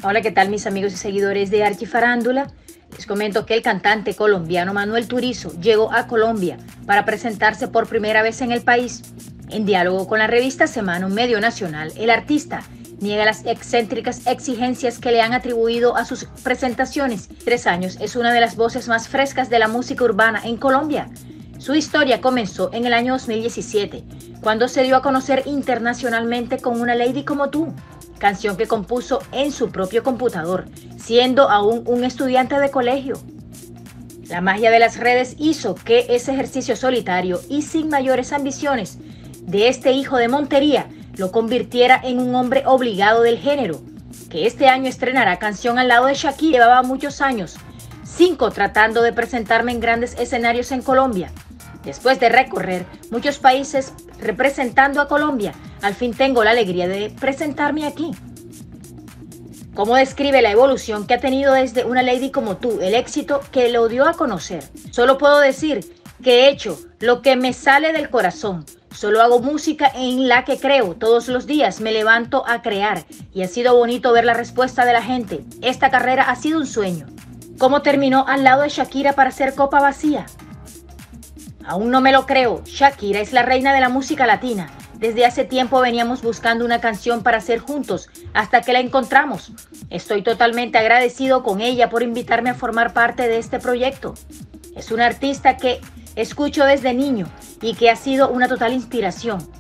Hola, ¿qué tal mis amigos y seguidores de Archifarándula? Les comento que el cantante colombiano Manuel Turizo llegó a Colombia para presentarse por primera vez en el país. En diálogo con la revista Semana, un medio nacional, el artista niega las excéntricas exigencias que le han atribuido a sus presentaciones. 3 años es una de las voces más frescas de la música urbana en Colombia. Su historia comenzó en el año 2017, cuando se dio a conocer internacionalmente con Una Lady Como Tú, canción que compuso en su propio computador, siendo aún un estudiante de colegio. La magia de las redes hizo que ese ejercicio solitario y sin mayores ambiciones de este hijo de Montería lo convirtiera en un hombre obligado del género, que este año estrenará canción al lado de Shakira. Llevaba muchos años, 5 tratando de presentarme en grandes escenarios en Colombia. Después de recorrer muchos países representando a Colombia, al fin tengo la alegría de presentarme aquí. ¿Cómo describe la evolución que ha tenido desde Una Lady Como Tú, el éxito que lo dio a conocer? Solo puedo decir que he hecho lo que me sale del corazón. Solo hago música en la que creo. Todos los días me levanto a crear y ha sido bonito ver la respuesta de la gente. Esta carrera ha sido un sueño. ¿Cómo terminó al lado de Shakira para hacer copa vacía? Aún no me lo creo. Shakira es la reina de la música latina. Desde hace tiempo veníamos buscando una canción para hacer juntos, hasta que la encontramos. Estoy totalmente agradecido con ella por invitarme a formar parte de este proyecto. Es una artista que escucho desde niño y que ha sido una total inspiración.